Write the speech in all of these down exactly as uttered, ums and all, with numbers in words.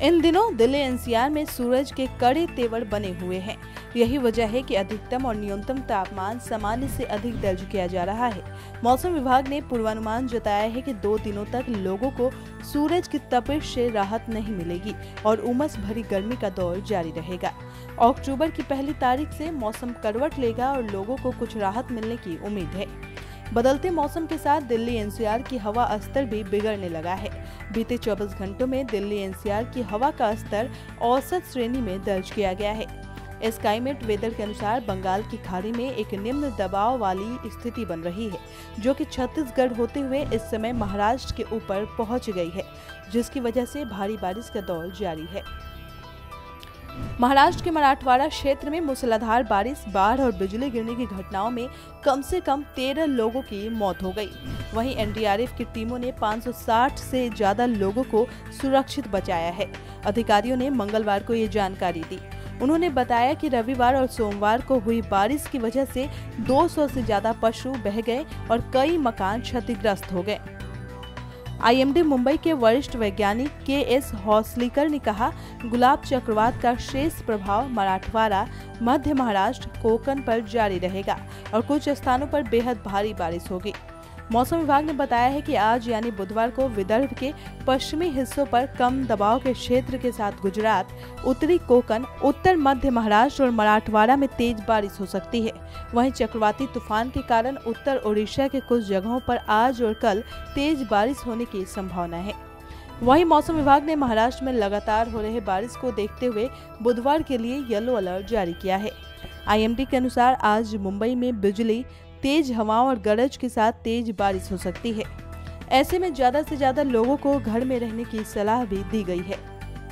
इन दिनों Delhi N C R में सूरज के कड़े तेवर बने हुए हैं। यही वजह है कि अधिकतम और न्यूनतम तापमान सामान्य से अधिक दर्ज किया जा रहा है। मौसम विभाग ने पूर्वानुमान जताया है कि दो दिनों तक लोगों को सूरज की तपिश से राहत नहीं मिलेगी और उमस भरी गर्मी का दौर जारी रहेगा। अक्टूबर की पहली तारीख से मौसम करवट लेगा और लोगों को कुछ राहत मिलने की उम्मीद है। बदलते मौसम के साथ दिल्ली एन सी आर की हवा स्तर भी बिगड़ने लगा है। बीते चौबीस घंटों में दिल्ली एन सी आर की हवा का स्तर औसत श्रेणी में दर्ज किया गया है। स्काईमेट वेदर के अनुसार बंगाल की खाड़ी में एक निम्न दबाव वाली स्थिति बन रही है, जो कि छत्तीसगढ़ होते हुए इस समय महाराष्ट्र के ऊपर पहुंच गई है, जिसकी वजह से भारी बारिश का दौर जारी है। महाराष्ट्र के मराठवाड़ा क्षेत्र में मूसलाधार बारिश, बाढ़ और बिजली गिरने की घटनाओं में कम से कम तेरह लोगों की मौत हो गई। वहीं एन डी आर एफ की टीमों ने पाँच सौ साठ से ज्यादा लोगों को सुरक्षित बचाया है। अधिकारियों ने मंगलवार को ये जानकारी दी। उन्होंने बताया कि रविवार और सोमवार को हुई बारिश की वजह से दो सौ से ज्यादा पशु बह गए और कई मकान क्षतिग्रस्त हो गए। आई एम डी मुंबई के वरिष्ठ वैज्ञानिक के एस हौसलीकर ने कहा, गुलाब चक्रवात का शेष प्रभाव मराठवाड़ा, मध्य महाराष्ट्र, कोकण पर जारी रहेगा और कुछ स्थानों पर बेहद भारी बारिश होगी। मौसम विभाग ने बताया है कि आज यानी बुधवार को विदर्भ के पश्चिमी हिस्सों पर कम दबाव के क्षेत्र के साथ गुजरात, उत्तरी कोकण, उत्तर मध्य महाराष्ट्र और मराठवाड़ा में तेज बारिश हो सकती है। वहीं चक्रवाती तूफान के कारण उत्तर ओडिशा के कुछ जगहों पर आज और कल तेज बारिश होने की संभावना है। वहीं मौसम विभाग ने महाराष्ट्र में लगातार हो रहे बारिश को देखते हुए बुधवार के लिए येलो अलर्ट जारी किया है। आई एम डी के अनुसार आज मुंबई में बिजली, तेज हवाओं और गरज के साथ तेज बारिश हो सकती है। ऐसे में ज्यादा से ज्यादा लोगों को घर में रहने की सलाह भी दी गई है।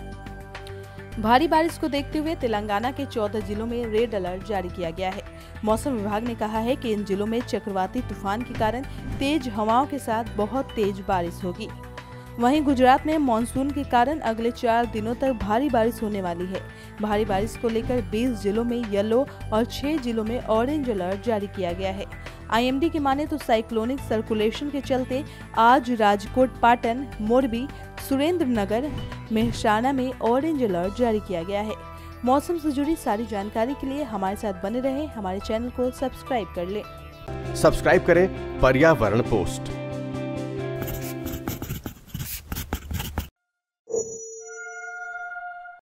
भारी बारिश को देखते हुए तेलंगाना के चौदह जिलों में रेड अलर्ट जारी किया गया है। मौसम विभाग ने कहा है कि इन जिलों में चक्रवाती तूफान के कारण तेज हवाओं के साथ बहुत तेज बारिश होगी। वहीं गुजरात में मानसून के कारण अगले चार दिनों तक भारी बारिश होने वाली है। भारी बारिश को लेकर बीस जिलों में येलो और छह जिलों में ऑरेंज अलर्ट जारी किया गया है। आई एम डी की माने तो साइक्लोनिक सर्कुलेशन के चलते आज राजकोट, पाटन, मोरबी, सुरेंद्रनगर, मेहसाणा में ऑरेंज अलर्ट जारी किया गया है। मौसम से जुड़ी सारी जानकारी के लिए हमारे साथ बने रहें। हमारे चैनल को सब्सक्राइब कर लें। सब्सक्राइब करें पर्यावरण पोस्ट।